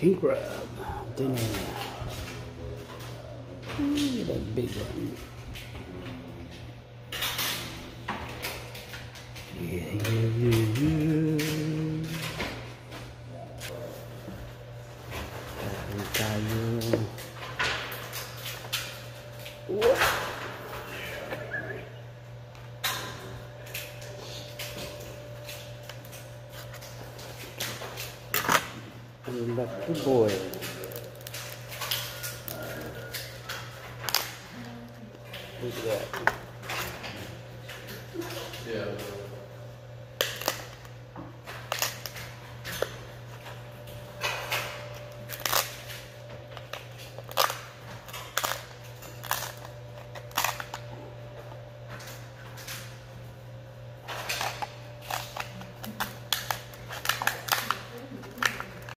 king crab dinner. Look at that big one. Yeah. And back to boil. Look at that. Yeah.